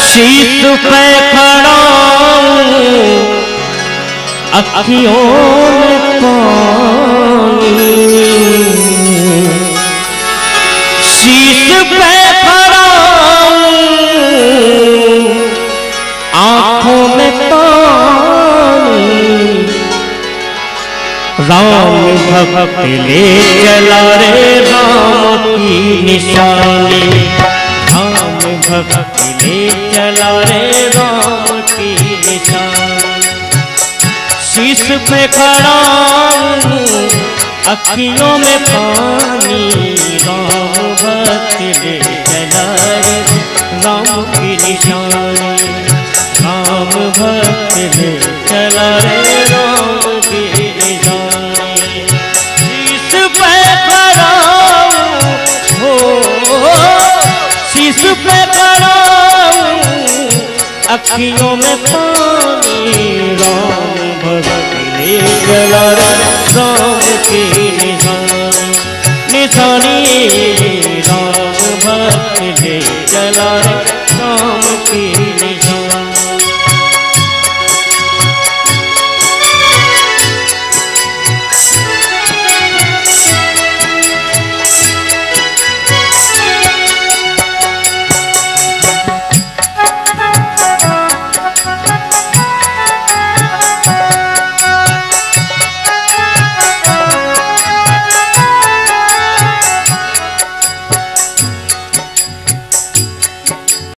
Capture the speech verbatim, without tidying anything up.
शीश पे खड़ा अखियों में पानी, शीश पे खड़ा आंखों में पानी। राम भक्त ले चला रे राम की निशानी, राम भक्त ले चला रे राम की निशानी। शीश पे खड़ा अखियों में पानी, राम भक्त ले चला रे राम की निशानी, राम भक्त ले चला रे राम की निशानी। शीश पे खड़ा हो, शीश पे खड़ा अखियों में पानी, राम भक्त ले चला रे राम की निशानी, निशानी राम भक्त ले चला रे